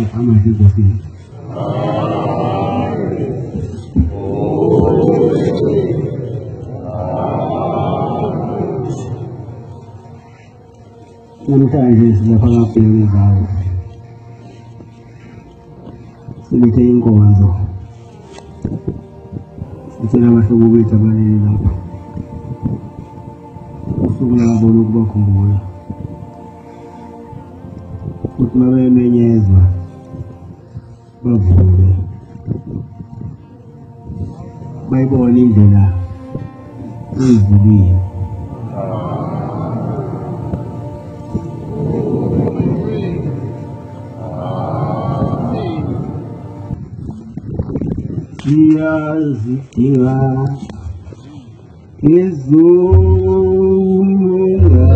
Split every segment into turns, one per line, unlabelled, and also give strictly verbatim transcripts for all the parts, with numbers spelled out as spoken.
ama hizo si. Namtaje sijapanga kueleza. Sibite inkonzo. Sitera bashoboye tabalira. Usubira bono kubakumbura. Kutuma bemenyezwa. Bavule. Bayibona indlela. Uyivuliye. Yazikira izunga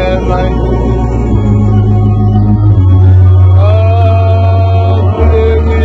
Thank you.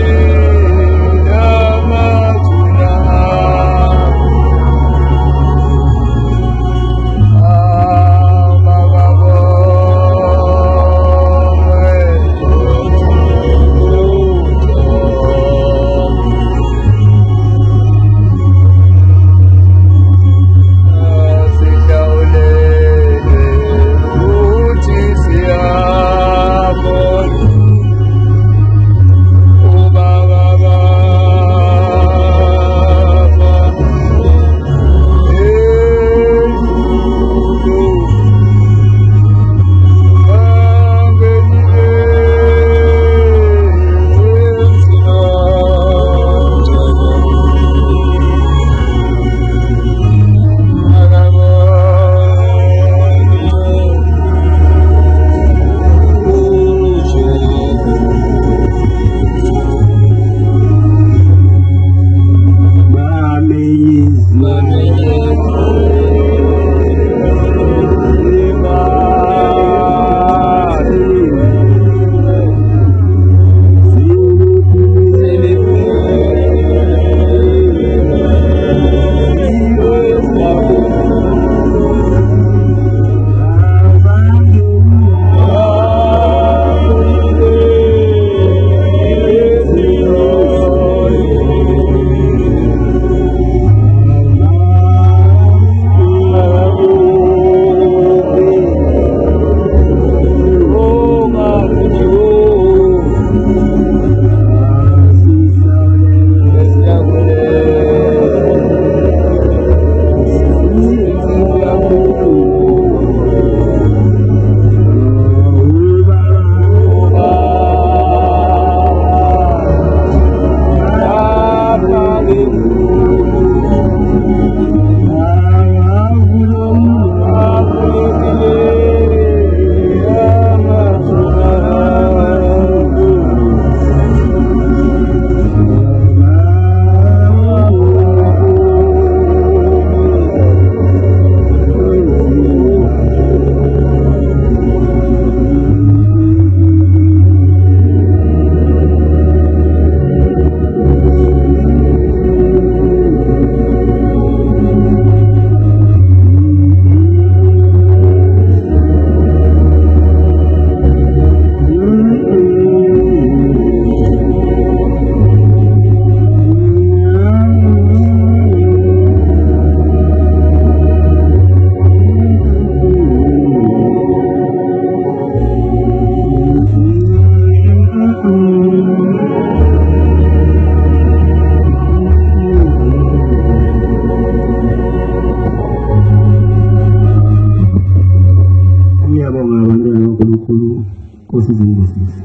osizini lesisi.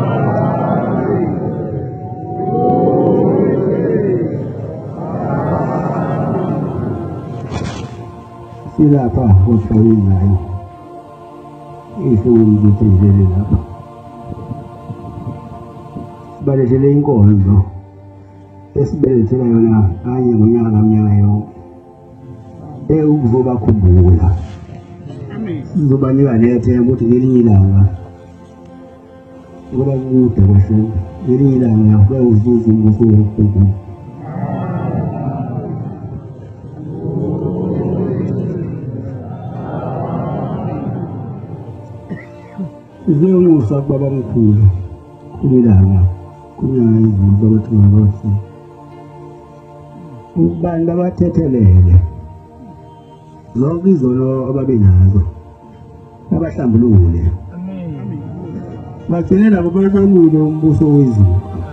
Silapha kohlawini nayo ihlumi ngithenjele lapha sibalethele inkonzo esibelethela yona kanye ngonyaka ngaminyaka yonke ukuzobakhumbula sizobanika nethemba ukuthi ngelinye ilanga ngoba kude kahle ngelinye ilanga kuyawuzuza umbuso wonkulunkulu. Ziyomusa kubaba mkhulu kulelanga kunyanga izulu babathenga bathi abantu abathethelele zonke izono ababenazo abahlambulule bagcine nabo bebonile umbuso wezulu.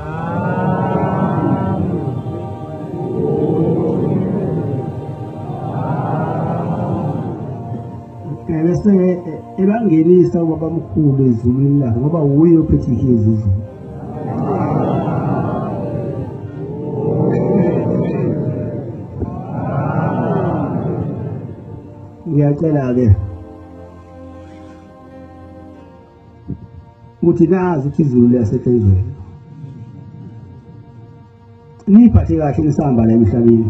Bese ebangenisa ubaba mkhulu ezulwini lakhe ngoba uye ophethe ikhezi izulu. Ngiyacela-ke ukuthi nazi ukuthi izulu liyasetshenziswa, niyiphathe kahle nisahamba la emhlabeni.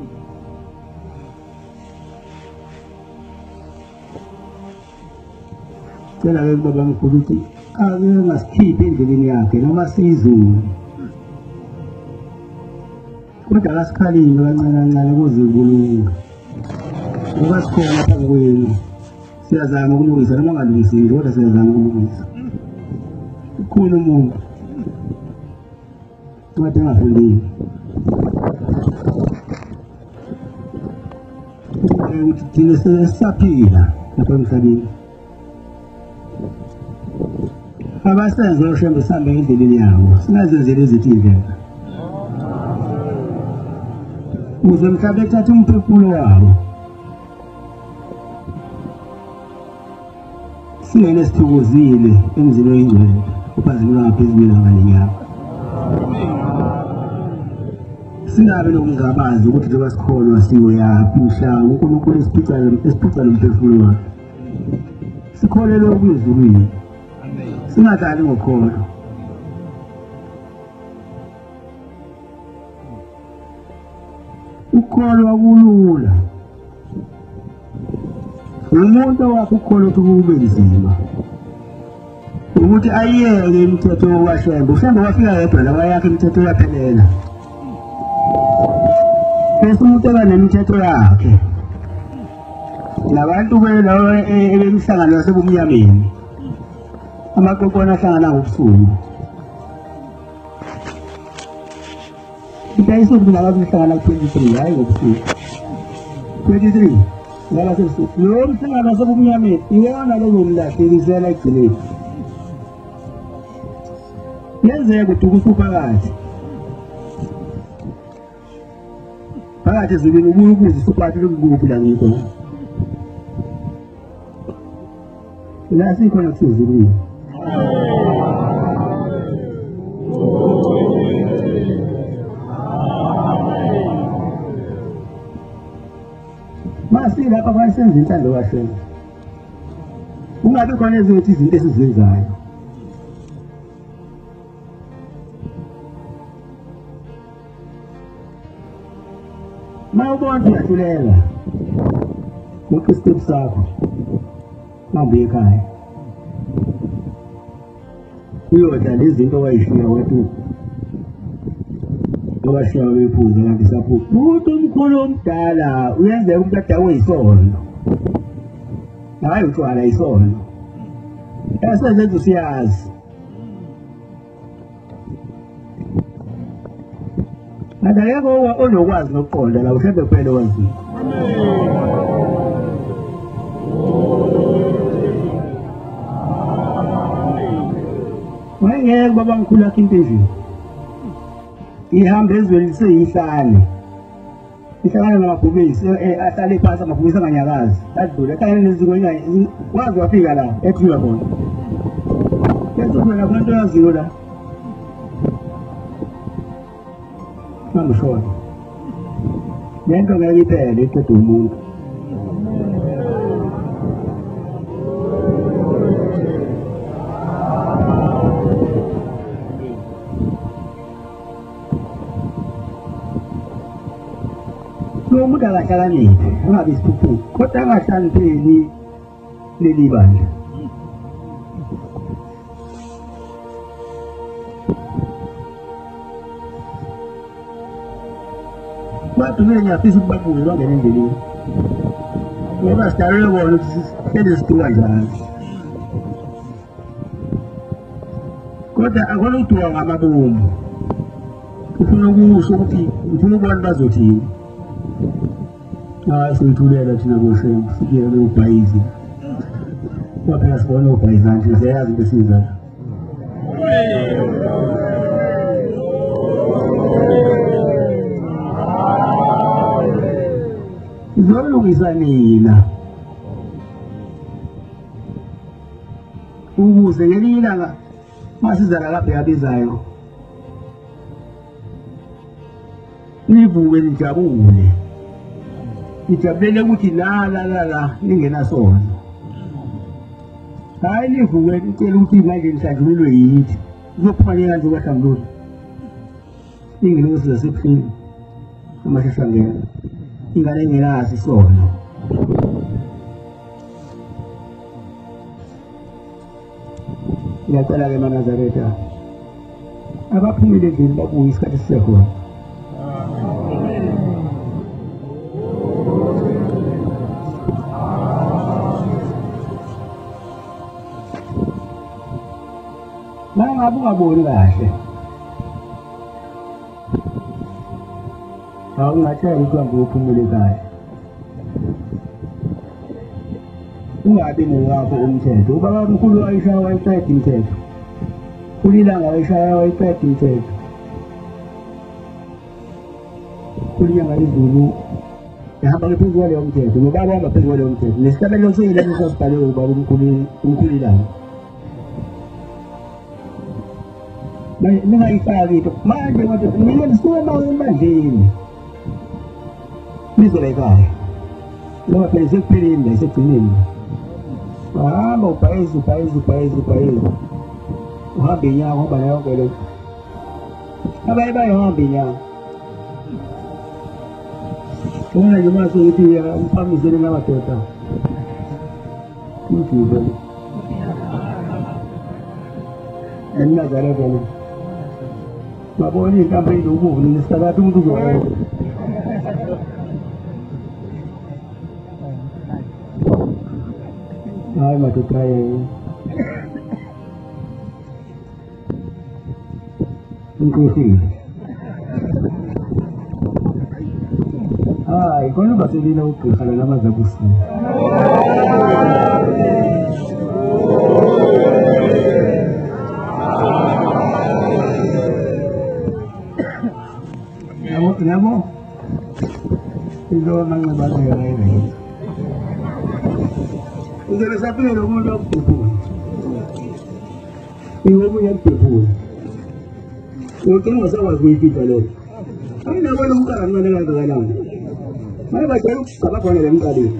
Cela-ke kubaba mkhulu ukuthi ake ngasikhiphe endleleni yakhe noma siyizulu, kodwa akasikhalile kancane kancane kuze kulunga ngoba sikhona phambi kwenu. Siyazama ukulungisa noma ngalungisile kodwa siyazama ukulungisa. Ukhona umuntu kade engafundile ukuthi thina sisaphila lapha emhlabeni abasenze ushembe sihambe endleleni yabo singazenzeli izithi indlela ukuze mhlawumbe ethathe umphefumulo wabo singene sithokozile emzini oyingcwele uphazimula ngaphezulu ilanga nenyanga. Singabe nokungabazi ukuthi njengoba sikholwa siwe yaphi mhla uNkulunkulu esiphica esiphica nomphefumulo wakhe sikholelwe kuyizulwini singadlali ngokholo. Ukholwa kulula umuntu wakho ukholwa ukuthi kube nzima ukuthi ayeke imithetho yokwashemba. Ushemba wafika yedwa lawa yakhe imithetho yaphelela bese umuntu eba nemithetho yakhe nabantu belawo ebemihlangano yasebumnyameni amaqoqona ahlangana ngobusuku Itayiso kunala kuhlangana twenty-three hayi ngobusuku twenty-three ngala sebusuku lo mhlangano yasebumnyameni iyona lezomlahlelisela egcineni yenzeka ukuthi ukusuphakathi phakathi zibini ubuye ukuze isuphathi lokukuphi la ngikho la sikhona kusizulwini. Masi lapha kwasenza intando kahle ungabe khona ezinye izinto esizenzayo mawubona uyahlulela ngoba step sakho mambuye ekhaya uyodla lezi zinto wayishiya wethu wabashiya wephuza kanti sapho umuntu omkhulu omdala uyenzeka umuntu adawe yisono hayi utshwala yisono esenze usiyazi Nadayako onokwazi nokuqonda la ushebe kuphela wazi. Wayengeke baba mkhulu akhe impezi. Ihamba ezweni liseyihlane. Ihlangana namabhubesi ahlale phansi amabhubesi anganyakazi. Adlule kanye neziko nyayi wazi wafika la ethiwa khona. kukhona abantu abaziyo la mangishona lento ngeke iphele iqeda umuntu lo umuntu akahlakaniphe ungabe isiphuphu kodwa angahlanipheli leli bandla bantu mina ngiyafisa ukubabuza bangena endleleni ngoba sidarele bona ukuthi sihlele siduka njalo kodwa akhona ukuduka ngamabomu ufuna ukusho ukuthi ufuna ukubona bazothini hayi siyithulela thina koshembu sikuyele ubhayizi kwaphela sibona ubhayizi nje siyayazi into esizayo izolungisa nina ukuze ngelinye ilanga masizala lapha yabizayo nivuke nijabule nijabulele ukuthi la la la la ningenasona hayi nivuke nicela ukuthi manje nihlanjululwe yithi kuzophumane kanje kwahlangulula ingelosi zasebuhlini amashashangela ingane engenazi isono ngiyacela-ke eManazaretha abaphumile endlini babuye isikhathi sisekhona nangabe ungaboni kahle awungatshela ukuthi uhambe uphumule kahle ungabi nowakho umthetho ubaba mkhulu wayishaya wayiqeda imithetho kulilanga wayishaya wayiqeda imithetho kulinyanga izulu yahamba ngaphezu kwaleyo mthetho nobaba hamba phezu kwaleyo mthetho nesitabelelo seyilesi sasibhaliwe ubaba umkhulilanga ningayifaki into manje madoda mina ndisuke nawe emandleni nizola ekhaya ngoba phela sekupheleni la isekugcineni hamba ubhayizi ubhayizi ubhayizi ubhayizi uhambe inyanga ngoba nayo yonke le abaye bayohamba inyanga ubona nje mase ukuthi umphamisele ngamadoda umjuba eManazaretha babona inkampa ilokuvu nesakade umuntu uzoyedwa hayi madoda ye inkosini hayi khona ungaselina ugqirha lanamaza kusini yabo into manxebaneka kayile uzobe saphile lo muntu wakubhebhula ingoba uyakubhebhula ugcina ungasakwazi ukuyifida leyo ayinabona umqala kancane kangakanani maye bajayele ukugaba khona le mqaleni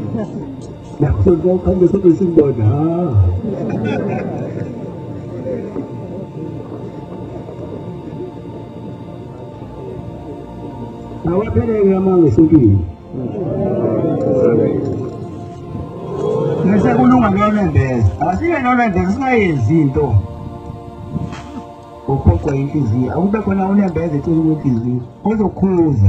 nakho soke sikubona awapheleke amanga esuntwini nesekulunga nolembeza asike nolembeza singayenzi into uphoqwa inhliziyo akube khona ulembeza ecela kwenhliziyo ozokhuza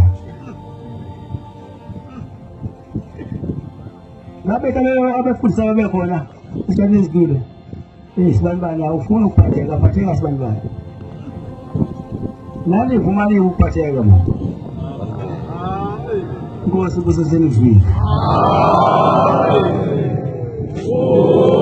ngabe kaleyo abafundisayo bekhona isikhathi ezidlule sibanibani awufuni ukuphatheka aphatheka sibanibani nani vumani ukuphatheka ma Nkosi kusesendlini.